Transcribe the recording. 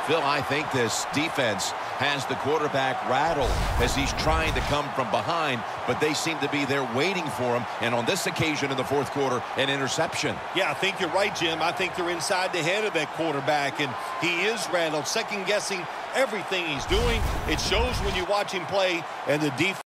Phil, I think this defense has the quarterback rattled as he's trying to come from behind, but they seem to be there waiting for him. And on this occasion in the fourth quarter, an interception. Yeah, I think you're right, Jim. I think they're inside the head of that quarterback, and he is rattled, second-guessing everything he's doing. It shows when you watch him play, and the defense